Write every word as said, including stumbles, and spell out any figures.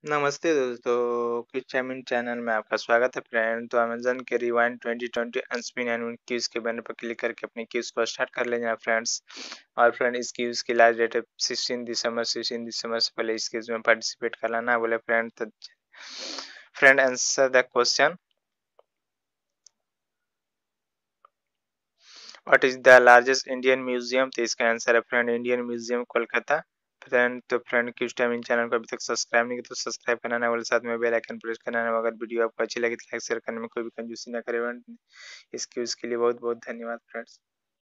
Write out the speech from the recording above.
नमस्ते दोस्तों, quiz timing channel में आपका स्वागत है फ्रेंड। तो अमेजन के rewind twenty twenty unspin and quiz के बैनर पर क्लिक करके अपने क्यूज को स्टार्ट कर लेना फ्रेंड्स। और फ्रेंड, इस क्यूज की लास्ट डेट है सिक्सटीन दिसंबर। सिक्सटीन दिसंबर से पहले इस क्यूज में पार्टिसिपेट कर लेना बोले फ्रेंड। तो friend, answer the question. What is the largest Indian museum? तो इसका आंसर है friend Indian museum Kolkata. Friend, तो फ्रेंड क्यूज टाइमिंग चैनल को अभी तक सब्सक्राइब नहीं किया तो सब्सक्राइब करना वाले साथ में बेल आइकन प्रेस करना है। अगर वीडियो आपको अच्छी लगी तो लाइक शेयर करने में कोई भी कंजूसी ना करें। इस क्यूज के लिए बहुत बहुत धन्यवाद फ्रेंड्स।